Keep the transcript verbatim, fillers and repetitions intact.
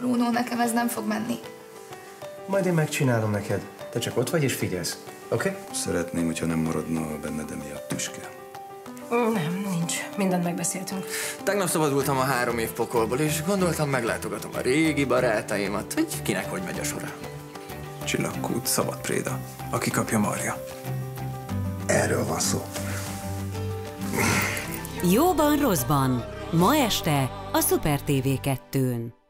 Bruno, nekem ez nem fog menni. Majd én megcsinálom neked. Te csak ott vagy és figyelsz, oké? Okay? Szeretném, hogyha nem maradna benned emiatt tüske. Nem, nincs. Mindent megbeszéltünk. Tegnap szabadultam a három év pokolból, és gondoltam, meglátogatom a régi barátaimat, hogy kinek hogy megy a sora. Csillagkút, szabad préda. Aki kapja, marja. Erről van szó. Jóban, rosszban. Ma este a Szuper té vé kettőn.